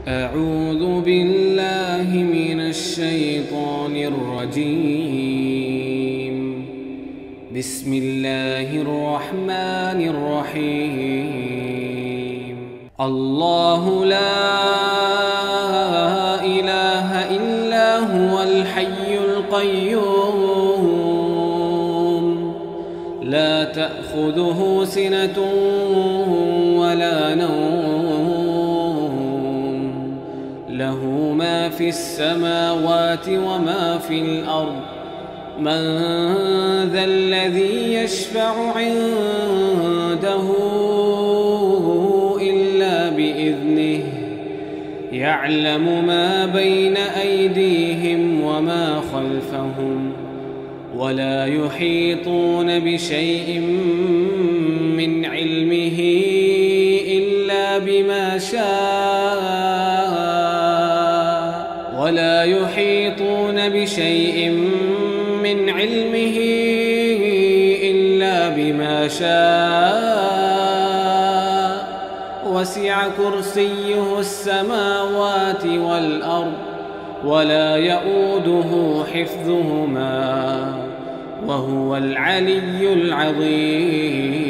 أعوذ بالله من الشيطان الرجيم. بسم الله الرحمن الرحيم. الله لا إله إلا هو الحي القيوم لا تأخذه سنة ولا نوم، له ما في السماوات وما في الأرض. من ذا الذي يشفع عنده إلا بإذنه، يعلم ما بين أيديهم وما خلفهم، ولا يحيطون بشيء من علمه إلا بما شاء، ولا يحيطون بشيء من علمه إلا بما شاء، وسع كرسيه السماوات والأرض ولا يؤوده حفظهما وهو العلي العظيم.